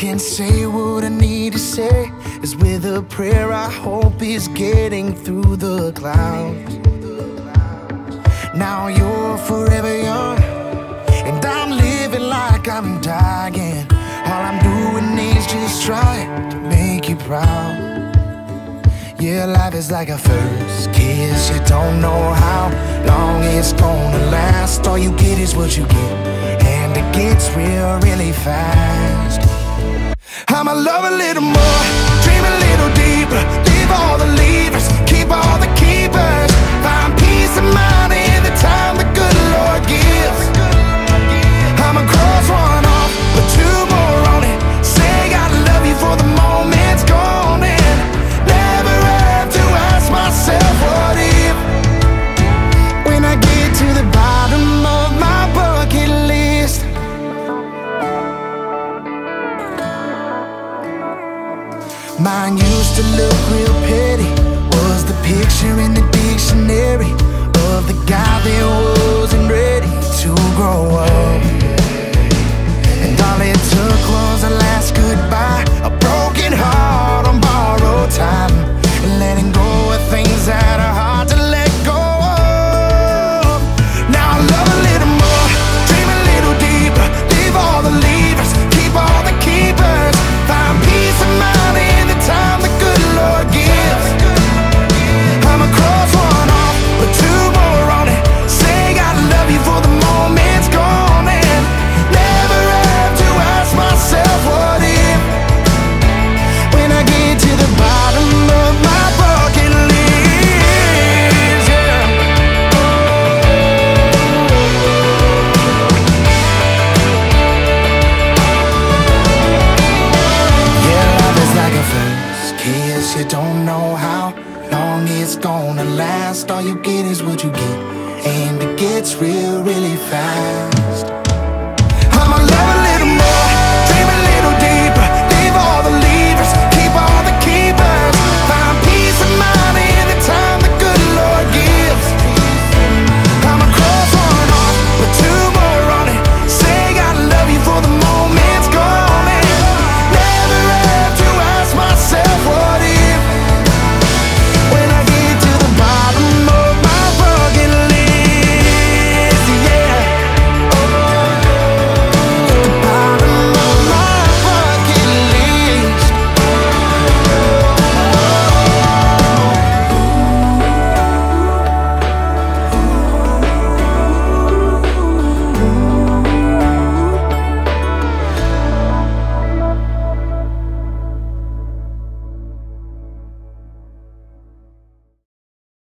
can't say what I need to say. It's with a prayer I hope is getting through the clouds. Now you're forever young, and I'm living like I'm dying. All I'm doing is just trying to make you proud. Yeah, life is like a first kiss. You don't know how long it's gonna last. All you get is what you get, and it gets real really fast. I'ma love a little more, dream a little deeper, leave all the levers, keep all the keepers, find peace of mind in the time the good Lord gives. I'ma cross one off, put two more on it, say I love you for the moment's gone, and never have to ask myself what if, when I get to the bottom of my bucket list. Mine used to look real petty, was the picture in the dictionary of the guy that wasn't ready to grow up. And all it took was a last goodbye, a broken heart on borrowed time, and letting go of things that are hard to let go of. Now I love a little more, dream a little deeper, leave all the levers, keep all the keepers, find peace of mind in the time the good Lord gives. I'ma cross one off, put two more on it, say I love you for the moment's gone, and never have to ask myself what if, when I get to the bottom of my bucket list. Yeah. Yeah, life is like a first kiss. You don't know how long it's gonna last. All you get is what you get, and it gets real really fast.